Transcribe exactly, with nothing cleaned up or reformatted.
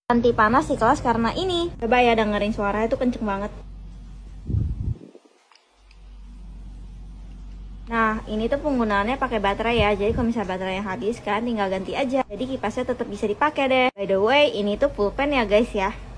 Anti panas di kelas karena ini. Coba ya dengerin suara itu kenceng banget. Nah, ini tuh penggunaannya pakai baterai ya. Jadi kalau misalnya baterainya habis kan tinggal ganti aja. Jadi kipasnya tetap bisa dipakai deh. By the way, ini tuh pulpen ya guys ya.